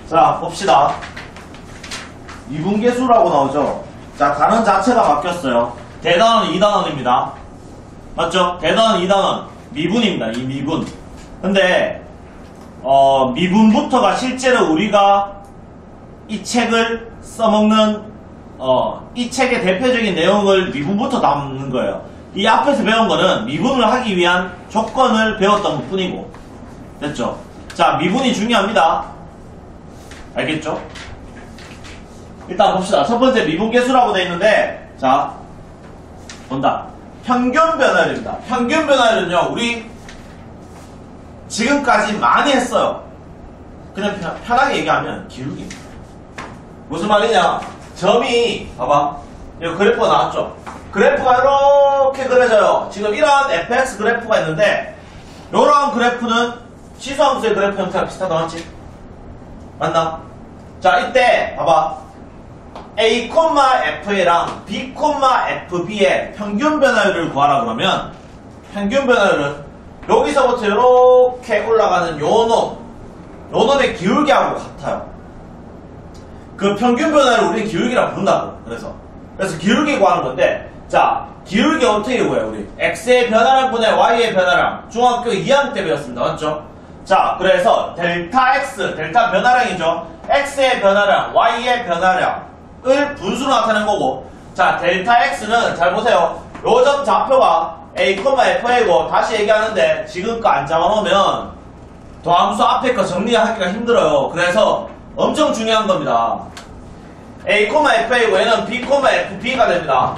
자, 봅시다. 미분계수라고 나오죠? 자, 단원 자체가 바뀌었어요. 대단원 2단원입니다. 맞죠? 대단원 2단원. 미분입니다. 이 미분. 근데, 미분부터가 실제로 우리가 이 책을 써먹는, 이 책의 대표적인 내용을 미분부터 담는 거예요. 이 앞에서 배운 거는 미분을 하기 위한 조건을 배웠던 것 뿐이고. 됐죠? 자, 미분이 중요합니다. 알겠죠? 일단 봅시다. 첫 번째 미분계수라고 되어 있는데, 자, 본다. 평균 변화율입니다. 평균 변화율은요, 우리 지금까지 많이 했어요. 그냥 편하게 얘기하면 기울기입니다. 무슨 말이냐? 점이, 봐봐. 여기 그래프가 나왔죠? 그래프가 이렇게 그려져요. 지금 이런 fx 그래프가 있는데, 이런 그래프는 치수함수의 그래프 형태가 비슷하다, 맞지? 맞나? 자, 이때, 봐봐. A, FA랑 B, FB의 평균 변화율을 구하라 그러면, 평균 변화율은 여기서부터 이렇게 올라가는 요 놈의 기울기하고 같아요. 그 평균 변화를 우리는 기울기라고 부른다고. 그래서 기울기 구하는 건데, 자, 기울기 어떻게 구해요, 우리? X의 변화량분의 Y의 변화량. 중학교 2학년 때 배웠습니다. 맞죠? 자, 그래서 델타 X, 델타 변화량이죠. X의 변화량, Y의 변화량을 분수로 나타낸 거고, 자, 델타 X는 잘 보세요. 요점 좌표가 A, FA고, 다시 얘기하는데, 지금 거 안 잡아놓으면, 도함수 앞에 거 정리하기가 힘들어요. 그래서 엄청 중요한 겁니다. A, FA고, 얘는 B, FB가 됩니다.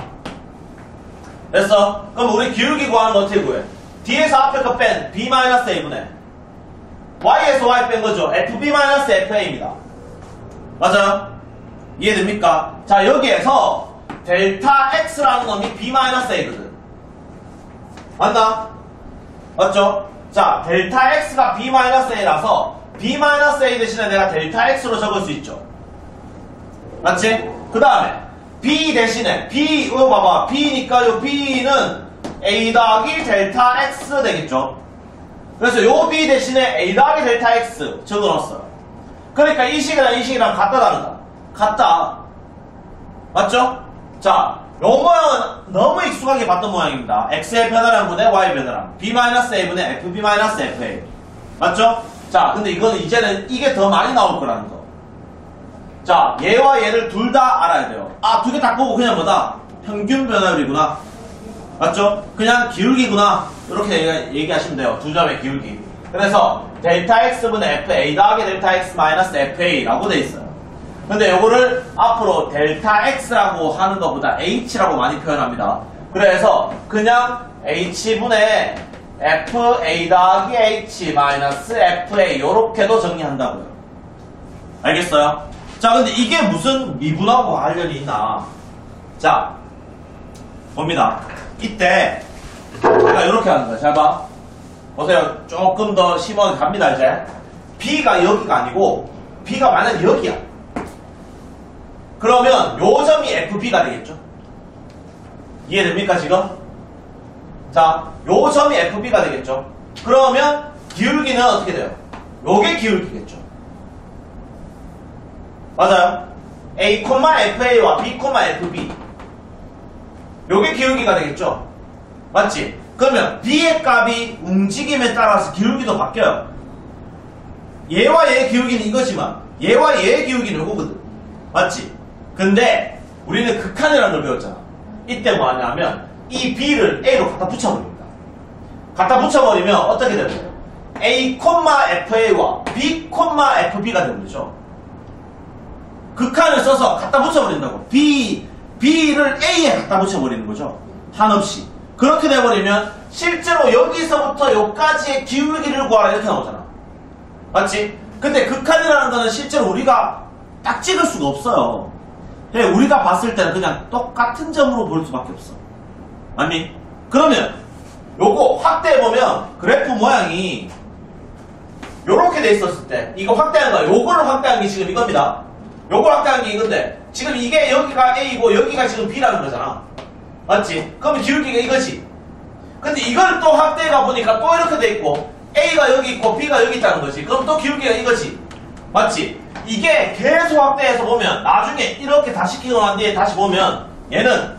됐어? 그럼 우리 기울기 구하는 거 어떻게 구해? D에서 앞에 거 뺀 B-A분의 Y에서 Y 뺀 거죠. FB-FA입니다. 맞아요? 이해됩니까? 자, 여기에서 델타 X라는 놈이 B-A거든. 맞나? 맞죠? 자, 델타 X가 B-A라서 B-A 대신에 내가 델타 X로 적을 수 있죠. 맞지? 그 다음에 B 대신에 B, 이거 봐봐. B니까 요 B는 A 더하기 델타 X 되겠죠. 그래서 요 B 대신에 A 더하기 델타 X 적어놨어요. 그러니까 이 식이랑 이 식이랑 같다 다르다. 같다. 맞죠? 자, 요 모양은 너무 익숙하게 봤던 모양입니다. X의 변화량분의 Y 변화량. B-A분의 FB-FA. 맞죠? 자, 근데 이거는 이제는 이게 더 많이 나올 거라는 거. 자, 얘와 얘를 둘 다 알아야 돼요. 아, 두 개 다 보고 그냥 뭐다? 평균 변화율이구나. 맞죠? 그냥 기울기구나. 이렇게 얘기하시면 돼요. 두 점의 기울기. 그래서 델타 X분의 FA 더하기 델타 X 마이너스 FA라고 돼 있어요. 근데 요거를 앞으로 델타 X라고 하는 것보다 H라고 많이 표현합니다. 그래서 그냥 H분의 FA 더하기 H 마이너스 FA 요렇게도 정리한다고요. 알겠어요? 자, 근데 이게 무슨 미분하고 관련이 있나? 자, 봅니다. 이때 제가 이렇게 하는 거야. 잘 봐. 보세요. 조금 더 심하게 갑니다, 이제. B가 여기가 아니고 B가 만약 여기야. 그러면 요 점이 FB가 되겠죠? 이해됩니까, 지금? 자, 요 점이 FB가 되겠죠? 그러면 기울기는 어떻게 돼요? 요게 기울기겠죠? 맞아요? A, FA와 B, FB. 요게 기울기가 되겠죠? 맞지? 그러면 B의 값이 움직임에 따라서 기울기도 바뀌어요. 얘와 얘의 기울기는 이거지만 얘와 얘의 기울기는 요거거든. 맞지? 근데 우리는 극한이라는 걸 배웠잖아. 이때 뭐 하냐면 이 B를 A로 갖다 붙여버립니다. 갖다 붙여버리면 어떻게 되는 거예요? A, FA와 B, FB가 되는 거죠. 극한을 써서 갖다 붙여버린다고. B를 A에 갖다 붙여버리는 거죠. 한없이. 그렇게 돼버리면 실제로 여기서부터 여기까지의 기울기를 구하라 이렇게 나오잖아. 맞지? 근데 극한이라는 거는 실제로 우리가 딱 찍을 수가 없어요. 우리가 봤을 때는 그냥 똑같은 점으로 볼 수밖에 없어. 맞니? 그러면 요거 확대해보면 그래프 모양이 요렇게 돼 있었을 때 이거 확대한 거야. 요거를 확대한 게 지금 이겁니다. 요걸 확대한 게 이건데 지금 이게 여기가 A고 여기가 지금 B라는 거잖아. 맞지? 그러면 기울기가 이거지. 근데 이걸 또 확대해가 보니까 또 이렇게 돼 있고 A가 여기 있고 B가 여기 있다는 거지. 그럼 또 기울기가 이거지. 맞지? 이게 계속 확대해서 보면 나중에 이렇게 다 시키고 난 뒤에 다시 보면 얘는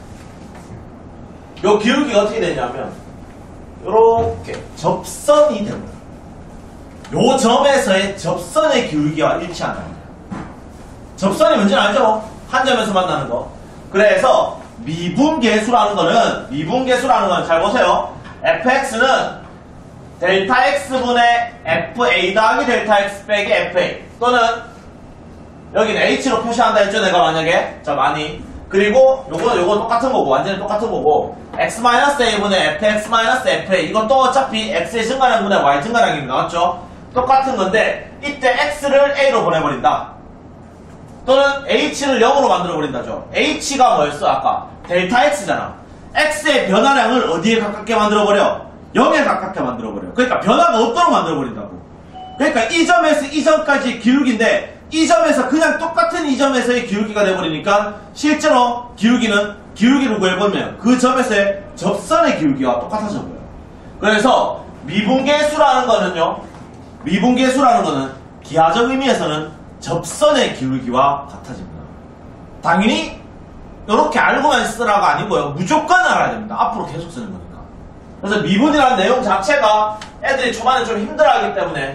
요 기울기가 어떻게 되냐면 요렇게 접선이 됩니다. 요 점에서의 접선의 기울기와 일치하는 거예요. 접선이 뭔지는 알죠? 한 점에서 만나는 거. 그래서 미분계수라는 거는 잘 보세요. fx는 델타 x분의 fa 더하기 델타 x 빼기 fa 또는 여기는 h로 표시한다 했죠 내가 만약에. 자 많이. 그리고 요거 똑같은 거고 완전히 똑같은 거고 x-a분의 fx-fa 이건 또 어차피 x의 증가량분의 y 증가량입니다. 맞죠? 똑같은 건데 이때 x를 a로 보내버린다. 또는 h를 0으로 만들어버린다죠. h가 뭐였어 아까? 델타 x잖아. x의 변화량을 어디에 가깝게 만들어버려? 0에 가깝게 만들어버려. 그러니까 변화가 없도록 만들어버린다고. 그러니까 이 점에서 이 점까지 기울기인데 이 점에서 그냥 똑같은 이 점에서의 기울기가 돼버리니까 실제로 기울기를 구해보면 그 점에서의 접선의 기울기와 똑같아져 보여요. 그래서 미분계수라는 거는 기하적 의미에서는 접선의 기울기와 같아집니다. 당연히 이렇게 알고만 쓰라가 아니고요. 무조건 알아야 됩니다. 앞으로 계속 쓰는 거니까. 그래서 미분이라는 내용 자체가 애들이 초반에 좀 힘들어하기 때문에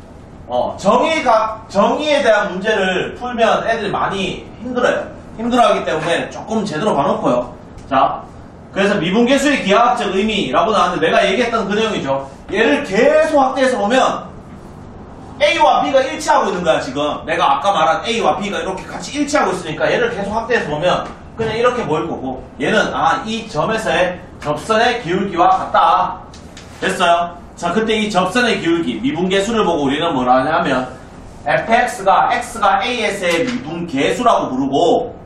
정의에 대한 문제를 풀면 애들이 많이 힘들어하기 때문에 조금 제대로 봐놓고요. 자, 그래서 미분계수의 기하학적 의미라고 나왔는데 내가 얘기했던 그 내용이죠. 얘를 계속 확대해서 보면 A와 B가 일치하고 있는 거야 지금. 내가 아까 말한 A와 B가 이렇게 같이 일치하고 있으니까 얘를 계속 확대해서 보면 그냥 이렇게 보일 거고 얘는 이 점에서의 접선의 기울기와 같다. 됐어요? 자, 그때 이 접선의 기울기, 미분계수를 보고 우리는 뭐라 하냐면 fx가 x가 a에서의 미분계수라고 부르고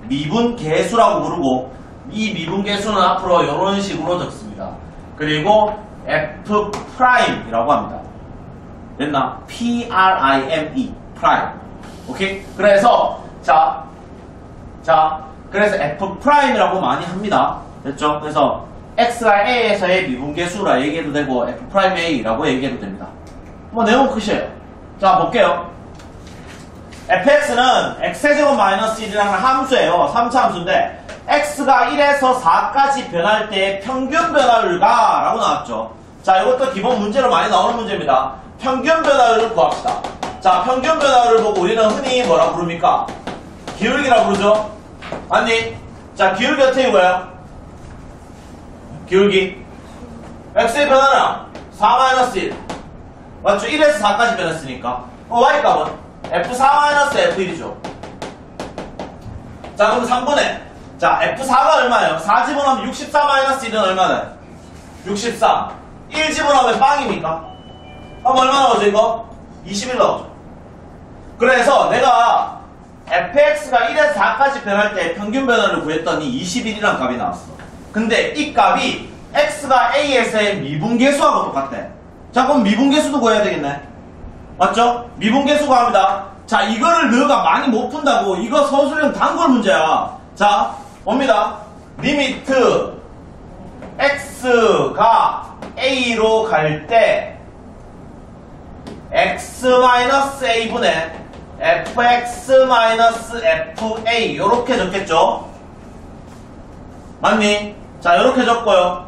이 미분계수는 앞으로 이런 식으로 적습니다. 그리고 f'이라고 합니다. 됐나? prime 프라임. 오케이? 그래서 그래서 f'이라고 많이 합니다. 됐죠? 그래서 x가 a에서의 미분계수라 얘기해도 되고 f'a라고 얘기해도 됩니다. 뭐 내용 끝이에요. 자 볼게요. fx는 x제곱 마이너스 1이라는 함수예요. 3차 함수인데 x가 1에서 4까지 변할 때 평균 변화율가 라고 나왔죠. 자 이것도 기본 문제로 많이 나오는 문제입니다. 평균 변화율을 구합시다. 자 평균 변화율을 보고 우리는 흔히 뭐라 부릅니까? 기울기라 부르죠. 맞니? 자 기울기 어떻게 구해요? 기울기 x의 변화량 4-1 맞죠? 1에서 4까지 변했으니까 y값은 f4-f1이죠. 자 그럼 3분의 자 f4가 얼마예요? 4 집어넣으면 64-1은 얼마나? 64 1 집어넣으면 빵입니까? 그럼 얼마 나오죠 이거? 21 나오죠. 그래서 내가 fx가 1에서 4까지 변할 때 평균 변화를 구했더니 21이라는 값이 나왔어. 근데 이 값이 x가 a에서의 미분계수하고 똑같대. 자 그럼 미분계수도 구해야 되겠네. 맞죠? 미분계수 구합니다. 자 이거를 너가 많이 못 푼다고 이거 서술형 단골 문제야. 자 봅니다. 리미트 x가 a로 갈 때 x-a분의 fx-fa 요렇게 적겠죠? 맞니? 자 요렇게 적고요.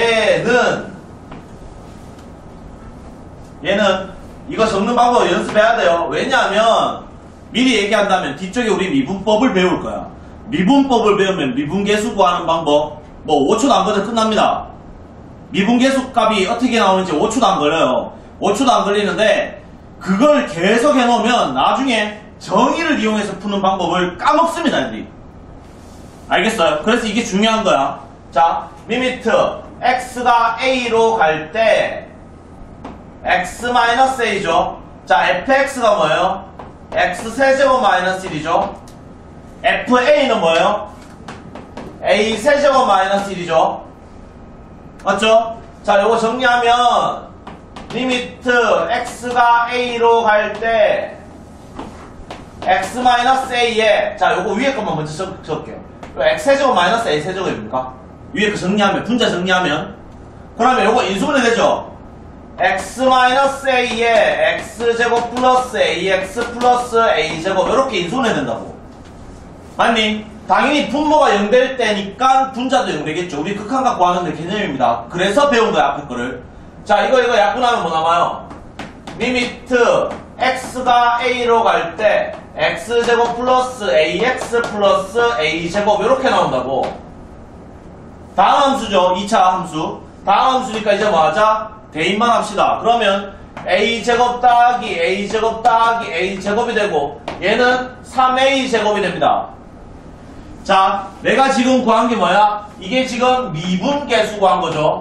얘는 이거 적는 방법 연습해야 돼요. 왜냐하면 미리 얘기한다면 뒤쪽에 우리 미분법을 배울 거야. 미분법을 배우면 미분계수 구하는 방법 뭐 5초도 안 걸려 끝납니다. 미분계수 값이 어떻게 나오는지 5초도 안 걸려요. 5초도 안 걸리는데 그걸 계속 해놓으면 나중에 정의를 이용해서 푸는 방법을 까먹습니다. 애들이. 알겠어요? 그래서 이게 중요한 거야. 자, 리미트 x가 a로 갈 때 x-a죠. 자, fx가 뭐예요? x 세제곱 마이너스 1이죠. fa는 뭐예요? a 세제곱 마이너스 1이죠. 맞죠? 자, 요거 정리하면 리미트 x가 a로 갈 때 x-a에 자, 요거 위에 것만 먼저 적을게요. x세제곱 마이너스 a세제곱입니까? 위에 거 정리하면 분자 정리하면 그러면 요거 인수분해 되죠? x-a에 x제곱 플러스 ax 플러스 a제곱 이렇게 인수분해 된다고. 맞니? 당연히 분모가 0될 때니까 분자도 0되겠죠. 우리 극한각 구하는데 개념입니다. 그래서 배운 거야 앞에 거를. 자 이거 약분하면 뭐 남아요? 리미트 x가 a로 갈 때 x제곱 플러스 ax 플러스 a제곱 이렇게 나온다고. 다음 함수죠. 2차 함수. 다음 함수니까 이제 뭐 하자? 대입만 합시다. 그러면 a제곱 더하기 a제곱 더하기 a제곱이 되고 얘는 3a제곱이 됩니다. 자, 내가 지금 구한 게 뭐야? 이게 지금 미분계수 구한 거죠.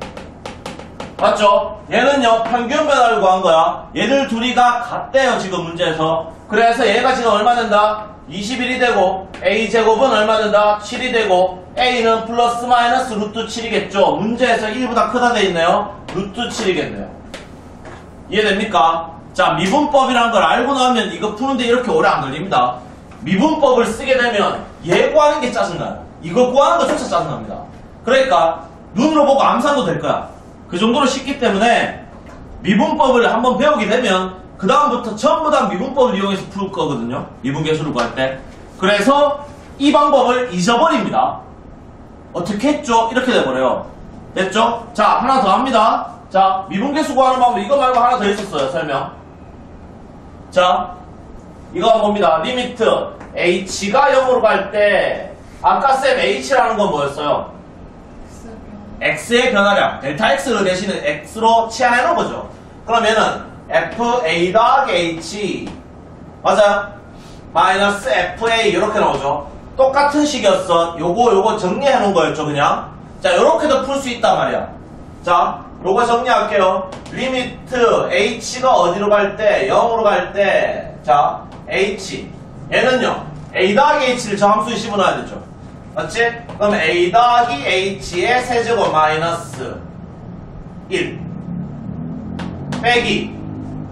맞죠? 얘는요, 평균 변화를 구한 거야. 얘들 둘이가 같대요, 지금 문제에서. 그래서 얘가 지금 얼마 된다? 21이 되고, a제곱은 얼마 된다? 7이 되고, a는 플러스 마이너스 루트 7이겠죠? 문제에서 1보다 크다 돼 있네요. 루트 7이겠네요. 이해됩니까? 자, 미분법이라는 걸 알고 나면 이거 푸는데 이렇게 오래 안 걸립니다. 미분법을 쓰게 되면 얘 구하는 게 짜증나요. 이거 구하는 거조차 짜증납니다. 그러니까 눈으로 보고 암산도 될 거야. 그 정도로 쉽기 때문에 미분법을 한번 배우게 되면 그 다음부터 전부 다 미분법을 이용해서 풀 거거든요. 미분계수를 구할 때. 그래서 이 방법을 잊어버립니다. 어떻게 했죠? 이렇게 돼버려요. 됐죠? 자, 하나 더 합니다. 자, 미분계수 구하는 방법 이거 말고 하나 더 있었어요. 설명. 자, 이거 봅니다. 리미트 h가 0으로 갈 때 아까 쌤 h라는 건 뭐였어요? x의 변화량 델타 x를 대신에 x로 치환해 놓은 거죠. 그러면은 fa 더하기 h 맞아요? 마이너스 fa 이렇게 나오죠. 똑같은 식이었어. 요거 정리해 놓은 거였죠 그냥. 자 요렇게도 풀 수 있단 말이야. 자 요거 정리할게요. 리미트 h가 어디로 갈 때 0으로 갈 때 자 h 얘는요 a 더하기 h를 저 함수에 씹어놔야 되죠. 맞지? 그럼 a 더하기 h의 세제곱 마이너스 1 빼기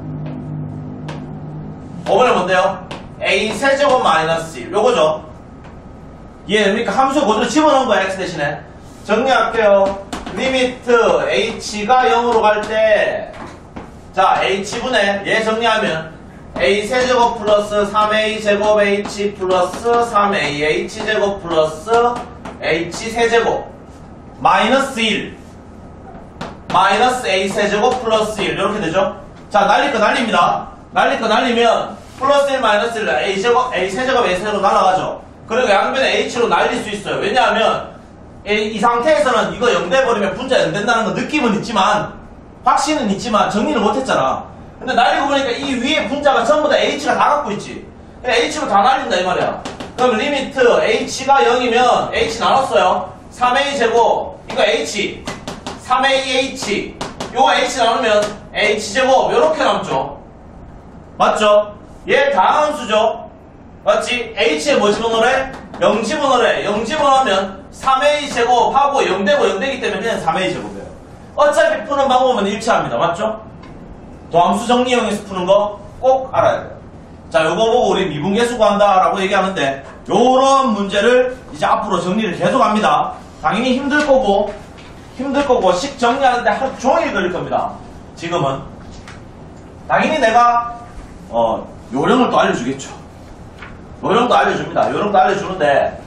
5번은 뭔데요? a 세제곱 마이너스 1 요거죠. 이해됩니까? 함수 그대로 집어넣은 거야 x 대신에. 정리할게요. 리미트 h가 0으로 갈 때 자 h분의 얘 정리하면 a 세제곱 플러스 3a 제곱 h 플러스 3ah 제곱 플러스 h 세제곱 마이너스 1 마이너스 a 세제곱 플러스 1 이렇게 되죠. 자 날릴 거 날립니다. 날릴 거 날리면 플러스 1 마이너스 1 a 세제곱 a 세제곱 날아가죠. 그리고 양변에 h로 날릴 수 있어요. 왜냐하면 이 상태에서는 이거 0 돼버리면 분자 0 된다는 거 느낌은 있지만 확신은 있지만 정리를 못했잖아. 근데 날리고 보니까 이 위에 분자가 전부 다 h가 다 갖고 있지. h로 다 날린다 이 말이야. 그럼 리미트 h가 0이면 h 나눴어요. 3a 제곱 이거 h 3ah 요거 h 나누면 h 제곱 요렇게 남죠. 맞죠? 얘 다함수죠. 맞지? h에 뭐 집어넣으래? 0 집어넣으래. 0 집어넣으면 3a 제곱하고 0 되고 0 되기 때문에 그냥 3a 제곱이에요. 어차피 푸는 방법은 일치합니다. 맞죠? 도함수 정리 이용해서 푸는 거 꼭 알아야 돼요. 자, 요거 보고 우리 미분계수 구한다 라고 얘기하는데 요런 문제를 이제 앞으로 정리를 계속 합니다. 당연히 힘들 거고 식 정리하는데 하루 종일 걸릴 겁니다. 지금은 당연히 내가 요령을 또 알려주겠죠. 요령도 알려줍니다. 요령도 알려주는데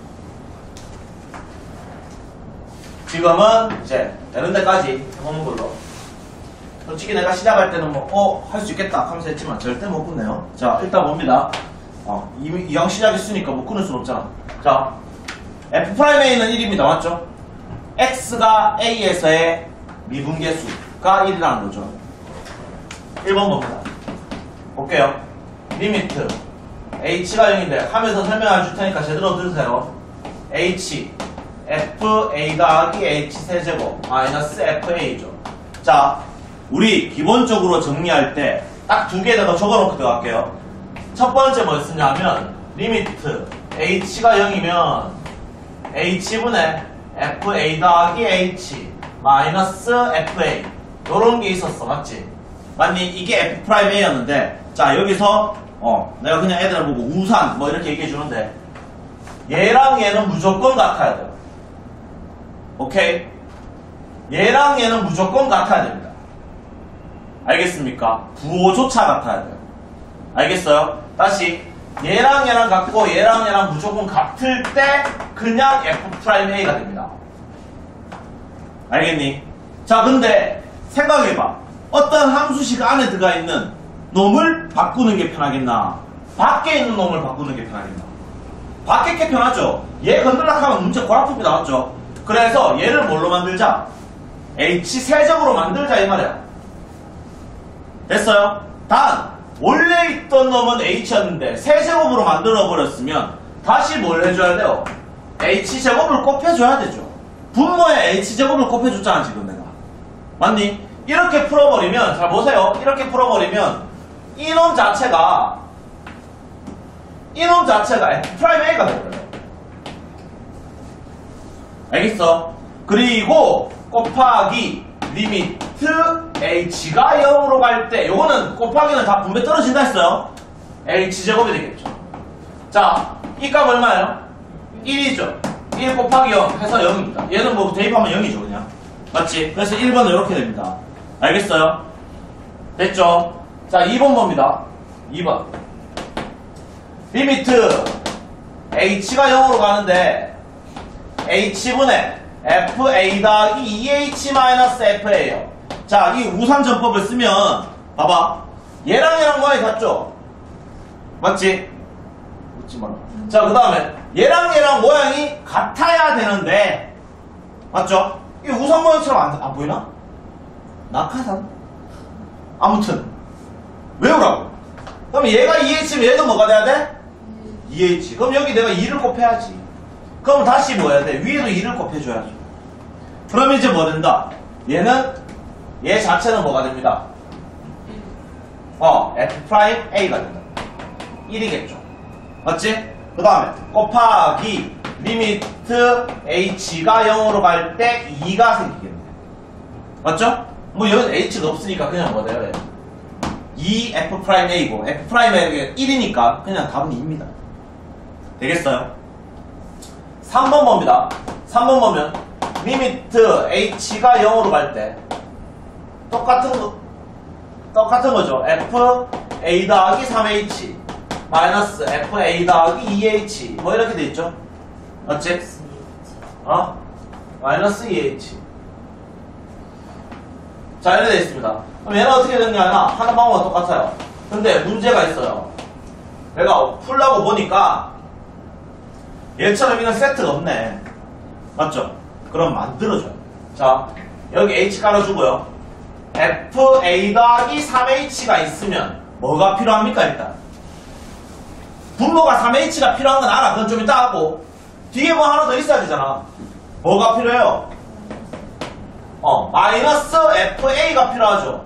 지금은 이제 되는 데까지 해보는 걸로. 솔직히 내가 시작할 때는 할 수 있겠다 하면서 했지만 절대 못 끊네요. 자, 일단 봅니다. 이왕 시작했으니까 못 끊을 순 없잖아. 자, f'a는 1입니다. 맞죠? x가 a에서의 미분계수가 1이라는 거죠. 1번 봅니다. 볼게요. 리미트 h가 0인데 하면서 설명해 줄 테니까 제대로 들으세요. h fa 더하기 h 세제곱 마이너스 fa죠. 자, 우리 기본적으로 정리할 때 딱 두 개에다가 적어놓고 들어갈게요. 첫 번째 뭐였었냐면 리미트 h가 0이면 h분의 fa 더하기 h 마이너스 fa 요런 게 있었어. 맞지? 맞니? 이게 f'a였는데 자 여기서 내가 그냥 애들 보고 우산 뭐 이렇게 얘기해 주는데 얘랑 얘는 무조건 같아야 돼요. 오케이? 얘랑 얘는 무조건 같아야 됩니다. 알겠습니까? 부호조차 같아야 돼요. 알겠어요? 다시 얘랑 얘랑 같고 얘랑 얘랑 무조건 같을 때 그냥 F'A가 됩니다. 알겠니? 자, 근데 생각해봐. 어떤 함수식 안에 들어가 있는 놈을 바꾸는 게 편하겠나? 밖에 있는 놈을 바꾸는 게 편하겠나? 밖에 게 편하죠? 얘 건들락 하면 문제 고라품이 나왔죠? 그래서 얘를 뭘로 만들자? H 세적으로 만들자 이 말이야. 됐어요? 단 원래 있던 놈은 H였는데 세제곱으로 만들어버렸으면 다시 뭘 해줘야 돼요? H제곱을 곱해줘야 되죠. 분모에 H제곱을 곱해줬잖아 지금 내가. 맞니? 이렇게 풀어버리면 잘 보세요. 이렇게 풀어버리면 이놈 자체가 F'A가 되거든요. 알겠어? 그리고 곱하기 리미트 H가 0으로 갈 때 요거는 곱하기는 다 분배 떨어진다 했어요. H제곱이 되겠죠. 자, 이 값 얼마예요? 1이죠. 1 곱하기 0 해서 0입니다. 얘는 뭐 대입하면 0이죠 그냥. 맞지? 그래서 1번은 이렇게 됩니다. 알겠어요? 됐죠? 자, 2번 봅니다. 2번 리미트 H가 0으로 가는데 H분의 FA 더하기 2H-FA예요. 자, 이 우산전법을 쓰면 봐봐. 얘랑 얘랑 모양이 같죠? 맞지? 웃지 마라. 자, 그 다음에 얘랑 얘랑 모양이 같아야 되는데 맞죠? 이 우산 모양처럼 안 보이나? 낙하산? 아무튼 외우라고. 그럼 얘가 2H면 얘도 뭐가 돼야 돼? 2H. 그럼 여기 내가 2를 곱해야지. 그럼 다시 뭐 해야 돼? 위에도 2를 곱해줘야죠. 그럼 이제 뭐 된다? 얘 자체는 뭐가 됩니다? F'A가 된다. 1이겠죠. 맞지? 그 다음에 곱하기 리미트 H가 0으로 갈 때 2가 생기겠네. 맞죠? 뭐 여기는 H가 없으니까 그냥 뭐 돼요? 2F'A고 F'A가 1이니까 그냥 답은 2입니다. 되겠어요? 3번 봅니다. 3번 보면 리미트 H가 0으로 갈 때 똑같은 거죠. FA 더하기 3H 마이너스 FA 더하기 2H 뭐 이렇게 돼 있죠? 맞지? 마이너스 2H. 자, 이렇게 돼 있습니다. 그럼 얘는 어떻게 되느냐? 하는 방법은 똑같아요. 근데 문제가 있어요. 내가 풀라고 보니까 얘처럼 이런 세트가 없네. 맞죠? 그럼 만들어줘요. 자, 여기 H 깔아주고요. FA 더하기 3H가 있으면 뭐가 필요합니까? 일단 분모가 3H가 필요한 건 알아. 그건 좀 이따 하고 뒤에 뭐 하나 더 있어야 되잖아. 뭐가 필요해요? 마이너스 FA가 필요하죠.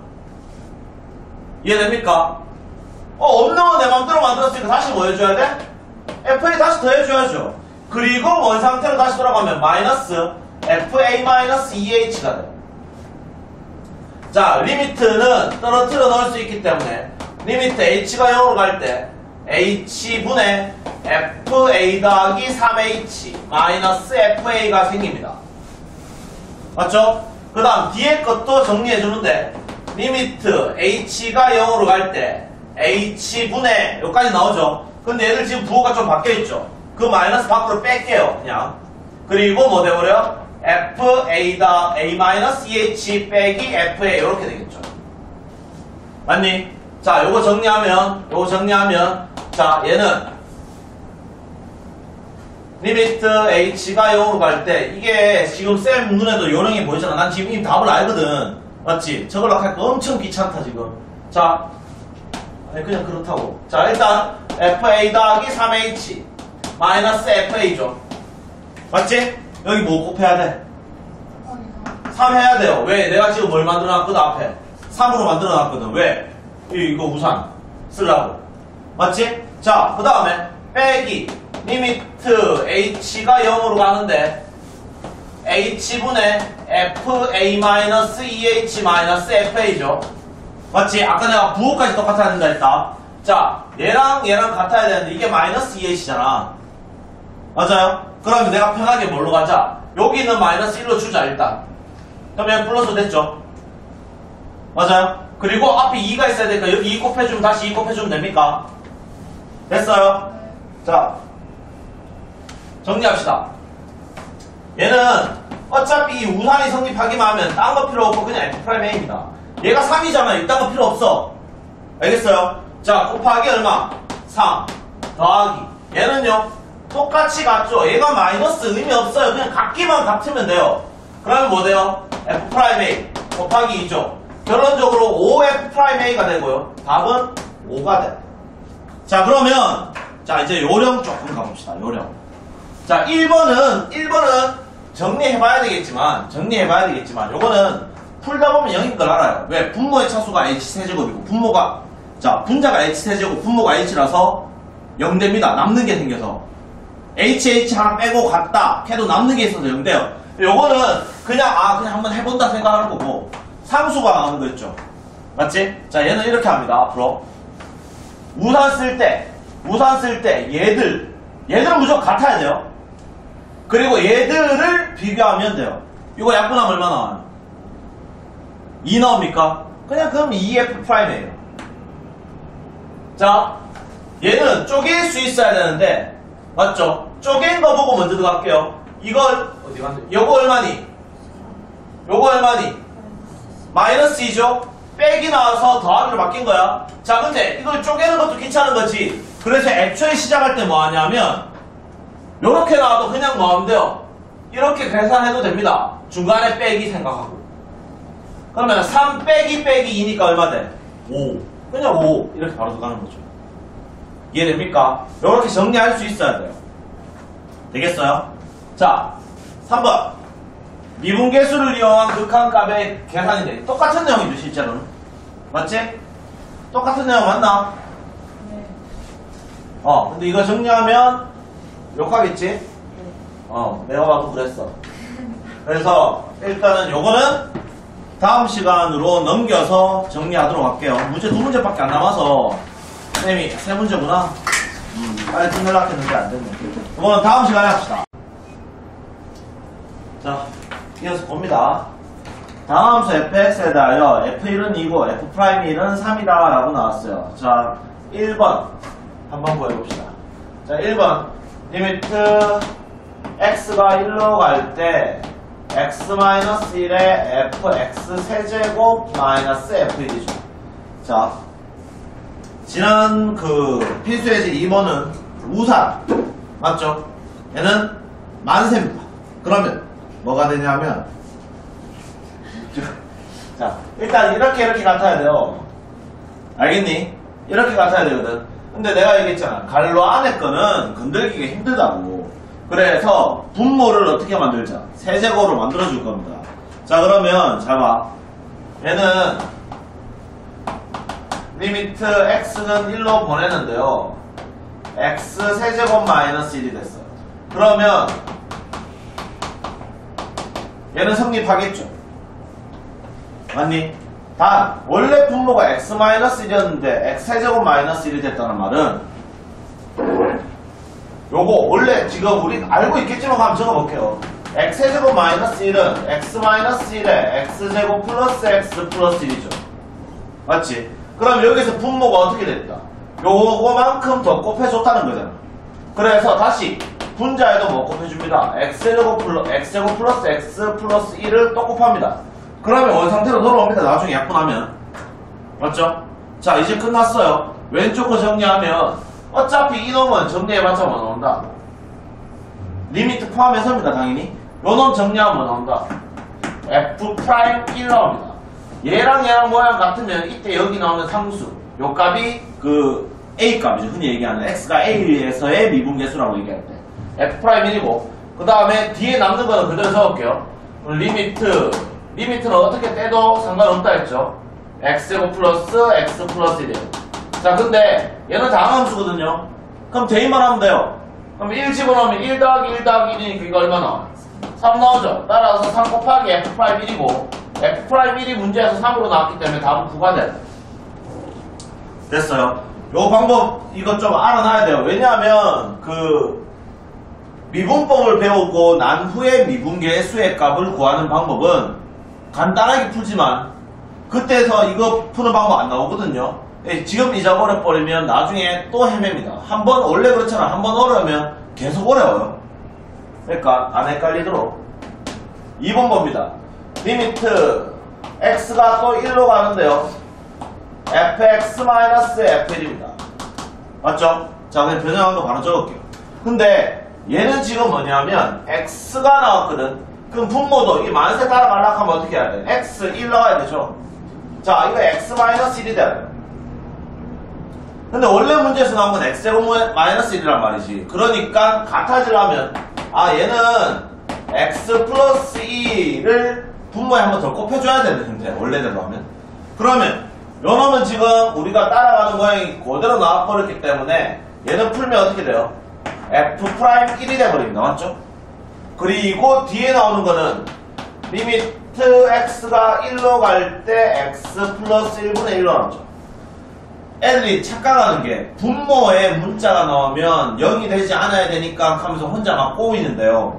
이해됩니까? 없는 건 내 맘대로 만들었으니까 다시 뭐 해줘야 돼? FA 다시 더해줘야죠. 그리고 원 상태로 다시 돌아가면 마이너스 FA-2H가 돼요. 자, 리미트는 떨어뜨려 넣을 수 있기 때문에 리미트 H가 0으로 갈 때 H분의 FA 더하기 3H 마이너스 FA가 생깁니다. 맞죠? 그 다음 뒤에 것도 정리해주는데 리미트 H가 0으로 갈 때 H분의 여기까지 나오죠? 근데 얘들 지금 부호가 좀 바뀌어있죠? 그 마이너스 밖으로 뺄게요 그냥. 그리고 뭐 돼버려? FA-2H 빼기 FA 이렇게 되겠죠. 맞니? 자, 요거 정리하면 자, 얘는 리미트 H가 0으로 갈 때 이게 지금 쌤 눈에도 요령이 보이잖아. 난 지금 이 답을 알거든. 맞지? 저걸로 할거 엄청 귀찮다 지금. 자, 아니 그냥 그렇다고. 자, 일단 FA 더하기 3H 마이너스 FA죠. 맞지? 여기 뭐 곱해야 돼? 3 해야 돼요. 왜? 내가 지금 뭘 만들어놨거든 앞에 3으로 만들어놨거든. 왜? 이거 우산 쓰려고. 맞지? 자, 그 다음에 빼기 리미트 H가 0으로 가는데 H분의 FA-2H-FA죠. 맞지? 아까 내가 부호까지 똑같아야 된다 했다. 자, 얘랑 얘랑 같아야 되는데 이게 마이너스 2H잖아. 맞아요? 그러면 내가 편하게 뭘로 가자? 여기는 마이너스 1로 주자 일단. 그러면 플러스 됐죠? 맞아요? 그리고 앞에 2가 있어야 되니까 여기 2 곱해주면 다시 2 곱해주면 됩니까? 됐어요? 자, 정리합시다. 얘는 어차피 이 우산이 성립하기만 하면 딴 거 필요 없고 그냥 F'A입니다. 얘가 3이잖아요. 이딴 거 필요 없어. 알겠어요? 자, 곱하기 얼마? 3 더하기 얘는요 똑같이 같죠. 얘가 마이너스 의미 없어요. 그냥 같기만 같으면 돼요. 그러면 뭐 돼요? F'A 곱하기 2죠. 결론적으로 5F'A가 되고요. 답은 5가 돼. 자, 그러면 자 이제 요령 조금 가봅시다. 요령. 자, 1번은 정리해봐야 되겠지만 요거는 풀다 보면 0인 걸 알아요. 왜? 분모의 차수가 H세제곱이고 분자가 H세제곱 분모가 H라서 0됩니다. 남는 게 생겨서 H 하나 빼고 갔다 해도 남는 게 있어서 0돼요. 요거는 그냥 한번 해본다 생각하는 거고 상수가 나오는 거 있죠. 맞지? 자, 얘는 이렇게 합니다. 앞으로 우산 쓸 때 얘들은 무조건 같아야 돼요. 그리고 얘들을 비교하면 돼요. 이거 약분하면 얼마 나와요? 2 나옵니까? 그럼 2F'A예요. 자, 얘는 쪼갤 수 있어야 되는데 맞죠? 쪼갠 거 보고 먼저 들어갈게요. 이걸 어디 갔어? 요거 얼마니? 마이너스 2죠? 빼기 나와서 더하기로 바뀐 거야. 자, 근데 이걸 쪼개는 것도 귀찮은 거지. 그래서 애초에 시작할 때 뭐 하냐면 요렇게 나와도 그냥 뭐 하면 돼요? 이렇게 계산해도 됩니다. 중간에 빼기 생각하고. 그러면 3 빼기 2니까 얼마 돼? 5. 그냥 5 이렇게 바로 들어가는 거죠. 이해됩니까? 요렇게 정리할 수 있어야 돼요. 되겠어요? 자, 3번 미분계수를 이용한 극한값의 계산인데 똑같은 내용이죠. 실제로는 맞지? 똑같은 내용 맞나? 네. 근데 이거 정리하면 욕하겠지? 내가 봐도 그랬어. 그래서 일단은 요거는 다음 시간으로 넘겨서 정리하도록 할게요. 문제 2문제밖에 안 남아서 선생님이 3문제구나. 빨리 끝내려고 했는데 안 됐네. 이거는 다음 시간에 합시다. 자, 이어서 봅니다. 다음 함수 fx에 대하여 f1은 2고 f'1은 3이다 라고 나왔어요. 자, 1번 한번 보여봅시다. 자, 1번 리미트 x가 1로 갈 때 x-1에 fx 세제곱 마이너스 f1이죠. 자, 지난 필수예제 2번은 우산 맞죠? 얘는 만세입니다. 그러면 뭐가 되냐면 자, 일단 이렇게 같아야 돼요. 알겠니? 이렇게 같아야 되거든. 근데 내가 얘기했잖아. 갈로 안에 거는 건들기가 힘들다고. 그래서 분모를 어떻게 만들자? 세제곱으로 만들어줄 겁니다. 자, 그러면 잘 봐. 얘는 리미트 x는 1로 보내는데요. x 세제곱 마이너스 1이 됐어요. 그러면 얘는 성립하겠죠. 맞니? 단 원래 분모가 x-1이었는데 x세제곱 마이너스 1이 됐다는 말은 요거 원래 지금 우리 알고 있겠지만 한번 적어볼게요. x세제곱 마이너스 1은 x-1에 x제곱 플러스 x 플러스 1이죠. 맞지? 그럼 여기서 분모가 어떻게 됐다? 요거만큼 더 곱해줬다는 거잖아. 그래서 다시 분자에도 뭐 곱해줍니다. x제곱 플러스 x 플러스 1을 또 곱합니다. 그러면 원상태로 돌아옵니다. 나중에 약분하면. 맞죠? 자, 이제 끝났어요. 왼쪽 거 정리하면 어차피 이놈은 정리해봤자 뭐 나온다? 리미트 포함해서입니다. 당연히. 요놈 정리하면 뭐 나온다? F'1 나옵니다. 얘랑 모양 같으면 이때 여기 나오는 상수 요 값이 A 값이죠. 흔히 얘기하는 x가 A에서의 미분계수라고 얘기할 때 F'1이고 그 다음에 뒤에 남는 거는 그대로 적을게요. 리미트는 어떻게 떼도 상관없다 했죠. x제곱 플러스 x 플러스 1이에요. 자, 근데 얘는 다항함수거든요. 그럼 대입만 하면 돼요. 그럼 1 집어넣으면 1 더하기 1 더하기 1이니까 이거 얼마 나와? 3 나오죠. 따라서 3 곱하기 f'1이고 f'1이 문제에서 3으로 나왔기 때문에 답은 9가 돼. 됐어요. 요 방법 이것 좀 알아놔야 돼요. 왜냐하면 미분법을 배우고 난 후에 미분계수의 값을 구하는 방법은 간단하게 풀지만 그때서 이거 푸는 방법 안 나오거든요. 지금 잊어버려버리면 나중에 또 헤맵니다. 한번 원래 그렇잖아. 한번 어려우면 계속 어려워요. 그러니까 안 헷갈리도록 2번 봅니다. 리미트 x가 또 1로 가는데요. fx-f1입니다. 맞죠? 자, 그냥 변형한 거 바로 적을게요. 근데 얘는 지금 뭐냐면 x가 나왔거든. 그럼 분모도 이 만세 따라 말락하면 어떻게 해야 돼? x 1 나와야 되죠. 자, 이거 x-1이 돼야 돼요. 근데 원래 문제에서 나온 건 x-1이란 말이지. 그러니까 같아지려면 얘는 x 플러스 2를 분모에 한 번 더 곱해줘야 되는 형태, 원래대로 하면. 그러면 요놈은 지금 우리가 따라가는 모양이 그대로 나와버렸기 때문에 얘는 풀면 어떻게 돼요? f'1이 돼버립니다. 맞죠? 그리고 뒤에 나오는 거는 리미트 x가 1로 갈 때 x 플러스 1분의 1로 나오죠. 애들이 착각하는 게 분모에 문자가 나오면 0이 되지 않아야 되니까 하면서 혼자 막 꼬이는데요.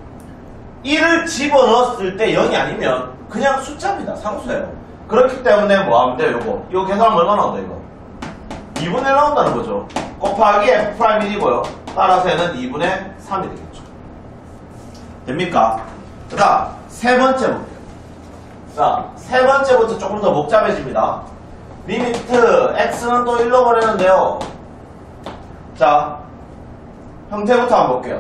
1을 집어넣었을 때 0이 아니면 그냥 숫자입니다. 상수예요. 그렇기 때문에 뭐 하면 돼요? 이거 계산하면 얼마 나온다 이거? 2분의 1 나온다는 거죠. 곱하기 f'1이고요. 따라서 얘는 2분의 3이 되겠죠. 됩니까? 그 다음 세 번째 볼게요. 자, 세 번째부터 조금 더 복잡해집니다. 리미트 x는 또 1로 보내는데요. 자, 형태부터 한번 볼게요.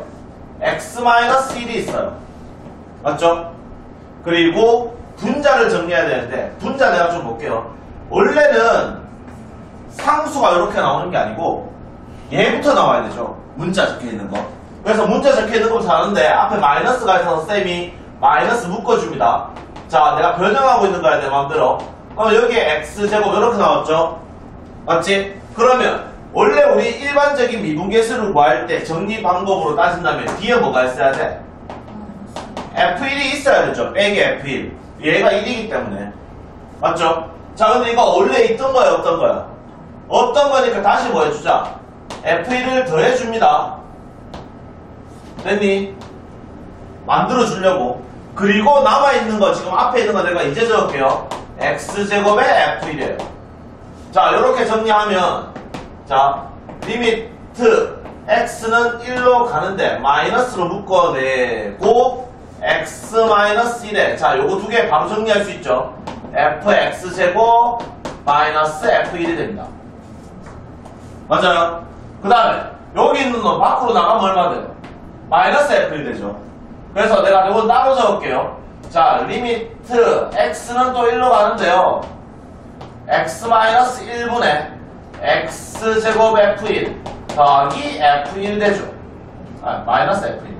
x-1이 있어요. 맞죠? 그리고 분자를 정리해야 되는데 분자 내가 좀 볼게요. 원래는 상수가 이렇게 나오는 게 아니고 얘부터 나와야 되죠. 문자 적혀있는 거. 그래서 문자 적혀있는 거부터 하는데 앞에 마이너스가 있어서 쌤이 마이너스 묶어줍니다. 자, 내가 변형하고 있는 거야 내 마음대로. 그럼 여기에 x제곱 이렇게 나왔죠? 맞지? 그러면 원래 우리 일반적인 미분계수를 구할 때 정리 방법으로 따진다면 뒤에 뭐가 있어야 돼? f1이 있어야 되죠. 빼기 f1. 얘가 1이기 때문에. 맞죠? 자, 근데 이거 원래 있던 거야 없던 거야? 없던 거니까 다시 뭐 해주자? f1을 더해줍니다. 됐니? 만들어주려고. 그리고 남아있는 거 지금 앞에 있는 거 내가 이제 적을게요. x제곱의 f1이에요. 자, 이렇게 정리하면 자, 리미트 x는 1로 가는데 마이너스로 묶어내고 x-1에 자, 요거 두 개 바로 정리할 수 있죠. fx제곱 마이너스 f1이 됩니다. 맞아요? 그 다음에 여기 있는 놈 밖으로 나가면 얼마 돼요? 마이너스 f1 되죠. 그래서 내가 이건 따로 적을게요. 자, 리미트 x는 또 1로 가는데요. x-1분의 x제곱 f1 더하기 f1 되죠. 마이너스 f1이구나.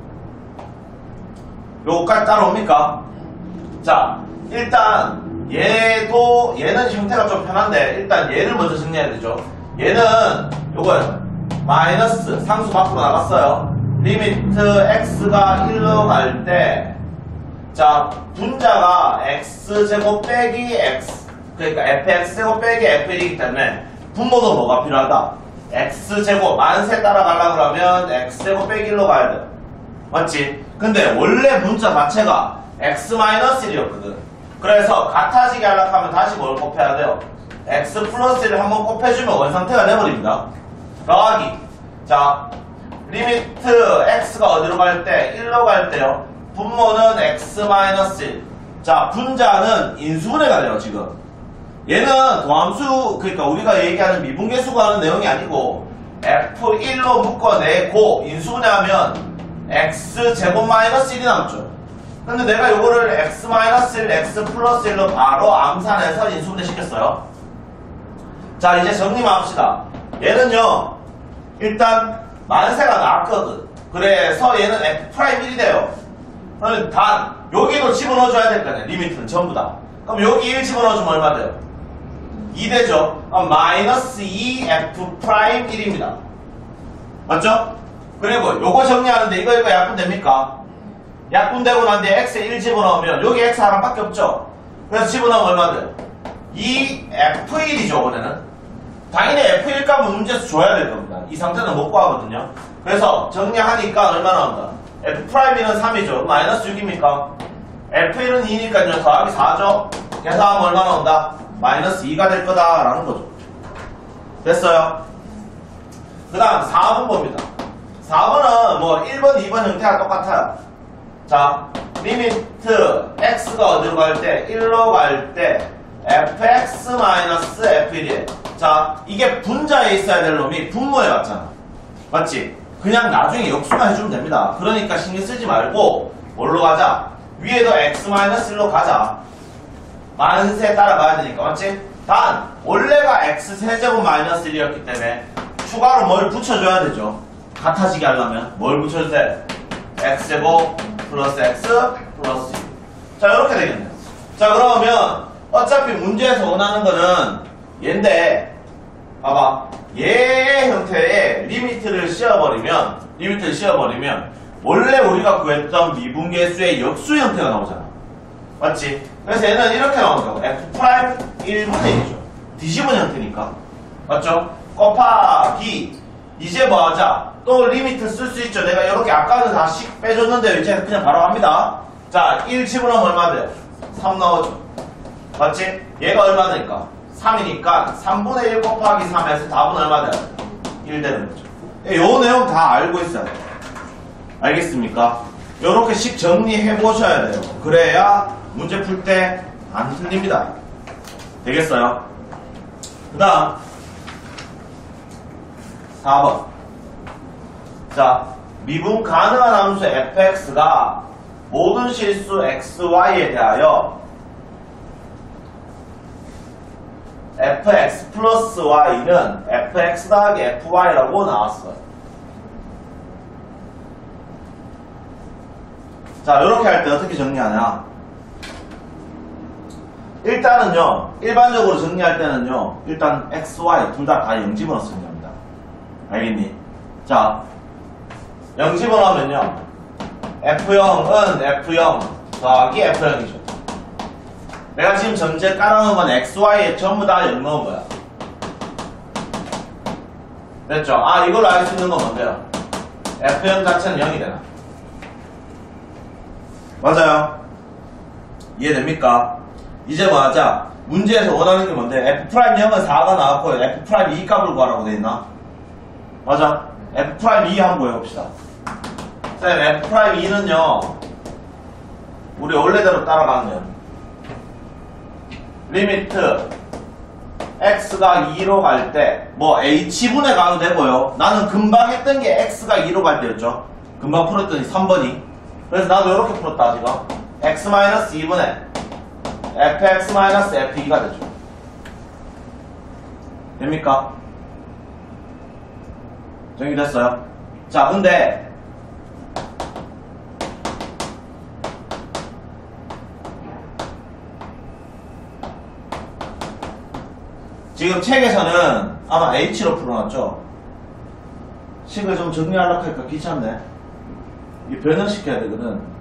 요거까지 따라옵니까? 자, 일단 얘는 형태가 좀 편한데 일단 얘를 먼저 정리해야 되죠. 얘는 요거예요. 마이너스 상수 밖으로 나갔어요. 리미트 x가 1로 갈 때 자, 분자가 x제곱 빼기 x 그러니까 fx제곱 빼기 f1이기 때문에 분모도 뭐가 필요하다? x제곱 만세 따라가려고 그러면 x제곱 빼기 1로 가야 돼요. 맞지? 근데 원래 문자 자체가 x-1이었거든. 그래서 같아지게 하려고 하면 다시 뭘 곱해야 돼요? x 플러스 1을 한번 곱해주면 원상태가 돼버립니다. 더하기 자, 리미트 x가 어디로 갈 때? 1로 갈 때요. 분모는 x-1 자, 분자는 인수분해가 돼요 지금. 얘는 도함수 그러니까 우리가 얘기하는 미분계수가 하는 내용이 아니고 f1로 묶어내고 인수분해하면 x제곱 마이너스 1이 남죠. 근데 내가 요거를 x-1, x 플러스 1로 바로 암산해서 인수분해 시켰어요. 자, 이제 정리만 합시다. 얘는요 일단 만세가 나왔거든. 그래서 얘는 f'1이 돼요. 그러면 단 여기도 집어넣어줘야 될 거 아니야. 리미트는 전부 다. 그럼 여기 1 집어넣어주면 얼마 돼요? 2 되죠. 그럼 마이너스 2f'1입니다. 맞죠? 그리고 요거 정리하는데 이거 약분 됩니까? 약분되고 난 뒤에 x에 1 집어넣으면 여기 x 하나밖에 없죠. 그래서 집어넣으면 얼마 돼요? 2f1이죠 이번에는. 당연히 f1 값은 문제에서 줘야 될 겁니다. 이 상태는 못 구하거든요. 그래서 정리하니까 얼마 나온다? f'는 3이죠. 마이너스 6입니까? f1은 2니까요. 더하기 4죠. 계산하면 얼마 나온다? 마이너스 2가 될 거다라는 거죠. 됐어요? 그 다음 4번 봅니다. 4번은 뭐 1번, 2번 형태가 똑같아요. 자, 리미트 x가 어디로 갈 때? 1로 갈 때 fx-f1이에요. 자, 이게 분자에 있어야 될 놈이 분모에 갔잖아. 맞지? 그냥 나중에 역수만 해주면 됩니다. 그러니까 신경 쓰지 말고 뭘로 가자? 위에도 x-1로 가자. 만세 따라가야 되니까. 맞지? 단 원래가 x세제곱 마이너스 1이었기 때문에 추가로 뭘 붙여줘야 되죠. 같아지게 하려면 뭘 붙여도 돼? x제곱 플러스 x 플러스 2. 자, 이렇게 되겠네요. 자, 그러면 어차피 문제에서 원하는 거는 얘인데, 봐봐. 얘의 형태의 리미트를 씌워버리면 원래 우리가 구했던 미분계수의 역수 형태가 나오잖아. 맞지? 그래서 얘는 이렇게 나온다고. f' 1분의 1이죠. 뒤집은 형태니까. 맞죠? 곱하기 이제 뭐 하자? 또 리미트 쓸 수 있죠. 내가 이렇게 아까는 다씩 빼줬는데 이제 그냥 바로 합니다. 자, 1 집어넣으면 얼마 돼요? 3 나오죠. 맞지? 얘가 얼마 되니까? 3이니까 3분의 1 곱하기 3에서 답은 얼마 돼요? 1 되는 거죠. 요 내용 다 알고 있어야 돼요. 알겠습니까? 요렇게 식 정리해 보셔야 돼요. 그래야 문제 풀 때 안 틀립니다. 되겠어요? 그 다음 4번. 자, 미분 가능한 함수 fx가 모든 실수 xy에 대하여 fx 플러스 y는 fx 더하기 fy라고 나왔어요. 자, 이렇게 할 때 어떻게 정리하냐? 일단은요, 일반적으로 정리할 때는요, 일단 x, y 둘 다 0집어넣어서 정리합니다. 알겠니? 자, 0집어넣으면요, f0은 f0 더하기 f0이죠. 내가 지금 전체 깔아놓은 건 x, y에 전부 다 0 넣은 거야. 됐죠? 아, 이걸로 알 수 있는 건 뭔데요? f0 자체는 0이 되나? 맞아요. 이해됩니까? 이제 뭐 하자? 문제에서 원하는 게 뭔데? f'0은 4가 나왔고 f'2 값을 구하라고 돼있나? 맞아. f'2 한번 구해봅시다. 쌤, f'2는요 우리 원래대로 따라가면 리미트 x가 2로 갈 때 뭐 h분에 가도 되고요. 나는 금방 했던 게 x가 2로 갈 때였죠. 금방 풀었더니 3번이. 그래서 나도 이렇게 풀었다 지금. x-2분의 fx-f2가 되죠. 됩니까? 정리됐어요? 자, 근데 지금 책에서는 아마 h로 풀어놨죠? 식을 좀 정리하려고 하니까 귀찮네. 이 변형시켜야 되거든.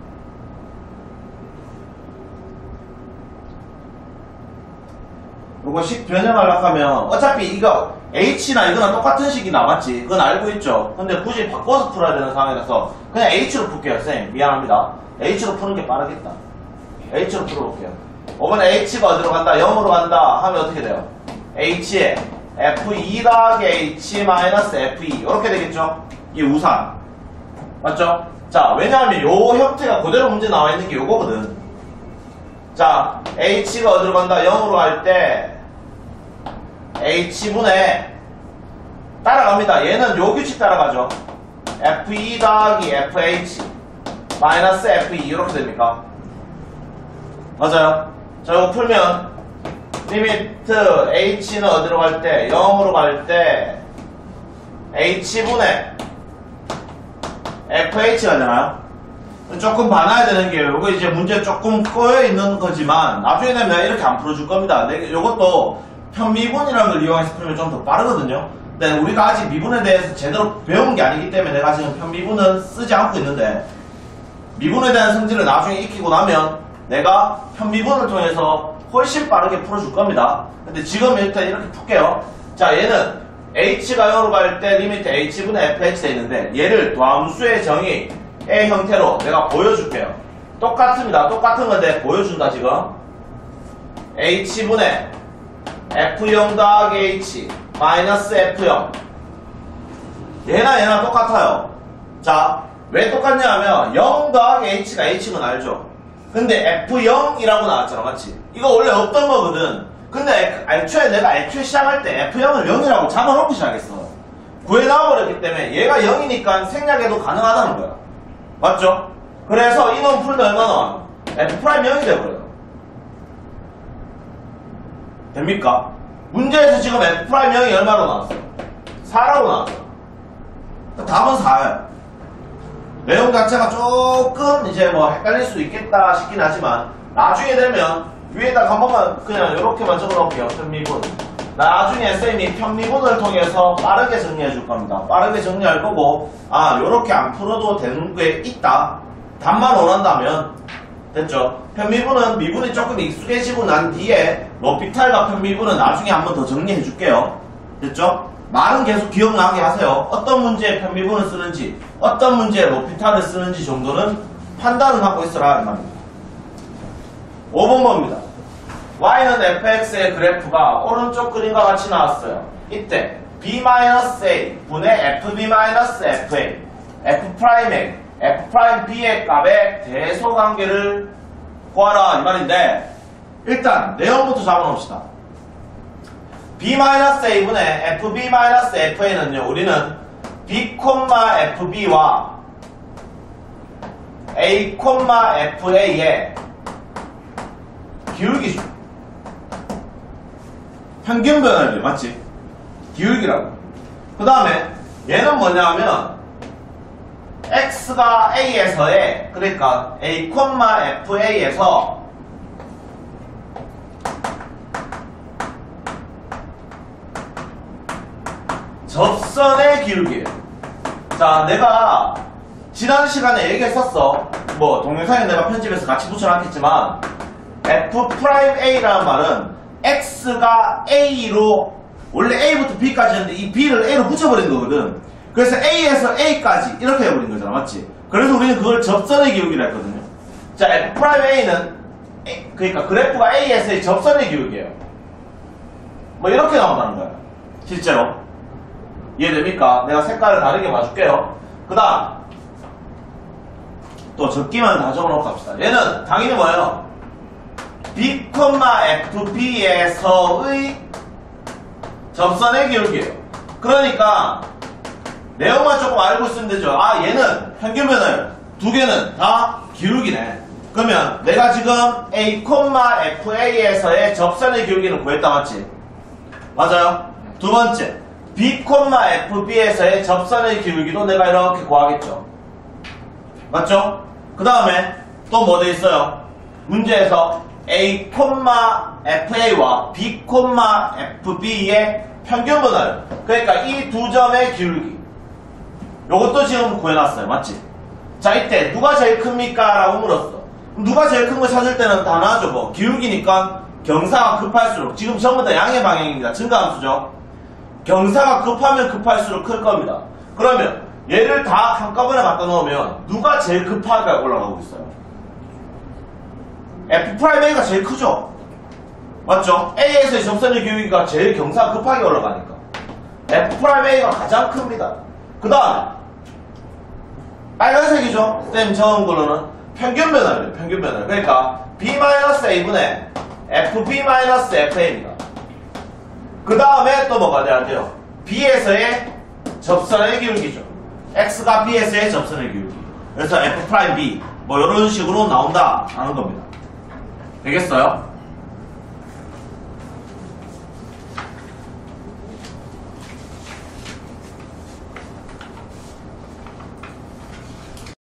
요거 식 변형하려고 하면 어차피 이거 h나 이거랑 똑같은 식이 나왔지. 그건 알고 있죠. 근데 굳이 바꿔서 풀어야 되는 상황이라서 그냥 h로 풀게요. 쌤, 미안합니다. h로 푸는 게 빠르겠다. h로 풀어볼게요. 이번에 h가 어디로 간다? 0으로 간다 하면 어떻게 돼요? h에 f2 더하기 h-f2 이렇게 되겠죠? 이 우산 맞죠? 자, 왜냐하면 요 형태가 그대로 문제 나와 있는 게 요거거든. 자, h가 어디로 간다? 0으로 갈 때 h분에 따라갑니다. 얘는 요 규칙 따라가죠. f2 더하기 fh 마이너스 f2 이렇게 됩니까? 맞아요. 자, 이거 풀면 리미트 h는 어디로 갈 때? 0으로 갈 때 h분의 fh가 되나요? 조금 봐놔야 되는 게 요거 이제 문제 조금 꼬여 있는 거지만 나중에 되면 내가 이렇게 안 풀어줄 겁니다. 요것도 편미분이라는 걸 이용해서 풀면 좀 더 빠르거든요. 근데 우리가 아직 미분에 대해서 제대로 배운 게 아니기 때문에 내가 지금 편미분은 쓰지 않고 있는데 미분에 대한 성질을 나중에 익히고 나면 내가 편미분을 통해서 훨씬 빠르게 풀어줄 겁니다. 근데 지금 일단 이렇게 풀게요. 자, 얘는 h가 0으로 갈 때 리미트 h분의 fh 돼 있는데 얘를 도함수의 정의 의 형태로 내가 보여줄게요. 똑같습니다. 똑같은 건데 보여준다 지금. H분의 F0 더하기 H 마이너스 F0. 얘나 똑같아요. 자, 왜 똑같냐 하면 0 더하기 H가 H인 건 알죠? 근데 F0이라고 나왔잖아, 맞지? 이거 원래 없던 거거든. 근데 애초에 시작할 때 F0을 0이라고 잡아놓고 시작했어. 구해 나와버렸기 때문에 얘가 0이니까 생략해도 가능하다는 거야. 맞죠? 그래서 이놈 풀면 얼마 나와? F'0이 돼버려요. 됩니까? 문제에서 지금 F'0이 얼마로 나왔어요? 4라고 나왔어요. 답은 4예요. 내용 자체가 조금 이제 뭐 헷갈릴 수 있겠다 싶긴 하지만 나중에 되면 위에다가 한 번만 그냥 이렇게만 적어놓을게요. 편미분. 나중에 쌤이 편미분을 통해서 빠르게 정리해 줄 겁니다. 빠르게 정리할 거고, 아 요렇게 안 풀어도 되는 게 있다. 답만 원한다면 됐죠? 편미분은 미분이 조금 익숙해지고 난 뒤에 로피탈과 편미분은 나중에 한 번 더 정리해 줄게요. 됐죠? 말은 계속 기억나게 하세요. 어떤 문제에 편미분을 쓰는지, 어떤 문제에 로피탈을 쓰는지 정도는 판단을 하고 있어라 이 말입니다. 5번 봅니다. y는 fx의 그래프가 오른쪽 그림과 같이 나왔어요. 이때 b-a 분의 fb-fa f'A, f'B의 값의 대소관계를 구하라 이 말인데, 일단 내용부터 잡아놓읍시다. b-a 분의 fb-fa는요, 우리는 b,fb와 a,fa의 기울기죠. 평균 변화율 맞지? 기울기라고. 그 다음에 얘는 뭐냐면 x가 a에서의, 그러니까 a,fa에서 접선의 기울기예요. 자, 내가 지난 시간에 얘기했었어. 뭐 동영상에 내가 편집해서 같이 붙여놨겠지만 f'A라는 말은 x가 a로, 원래 a부터 b까지 했는데 이 b를 a로 붙여버린 거거든. 그래서 a에서 a까지 이렇게 해버린 거잖아, 맞지? 그래서 우리는 그걸 접선의 기울기라 했거든요. 자, f'A는 그러니까 그래프가 a에서의 접선의 기울기예요. 뭐 이렇게 나온다는 거야 실제로. 이해됩니까? 내가 색깔을 다르게 봐줄게요. 그 다음 또 적기만 다 적어놓고 갑시다. 얘는 당연히 뭐예요? b,fb에서의 접선의 기울기예요. 그러니까 내용만 조금 알고 있으면 되죠. 아, 얘는 평균 변화율, 두 개는 다 기울기네. 그러면 내가 지금 a,fa에서의 접선의 기울기는 구했다, 맞지? 맞아요? 두 번째, b,fb에서의 접선의 기울기도 내가 이렇게 구하겠죠. 맞죠? 그 다음에 또 뭐 돼 있어요? 문제에서 a,fa와 b,fb의 평균 변화율, 그러니까 이 두 점의 기울기, 요것도 지금 구해놨어요. 맞지? 자, 이때 누가 제일 큽니까? 라고 물었어. 누가 제일 큰 거 찾을 때는 다 나죠. 뭐 기울기니까 경사가 급할수록, 지금 전부 다 양의 방향입니다. 증가함수죠. 경사가 급하면 급할수록 클 겁니다. 그러면 얘를 다 한꺼번에 갖다 놓으면 누가 제일 급하게 올라가고 있어요? f'A가 제일 크죠? 맞죠? A에서의 접선의 기울기가 제일 경사가 급하게 올라가니까 f'A가 가장 큽니다. 그 다음에 빨간색이죠? 쌤 적은 걸로는 평균 변화율이에요. 평균 변화율. 그러니까 b-a분의 fb-fa입니다. 그 다음에 또 뭐가 돼야 돼요? B에서의 접선의 기울기죠. X가 B에서의 접선의 기울기. 그래서 F'B 뭐 이런 식으로 나온다 하는 겁니다. 되겠어요?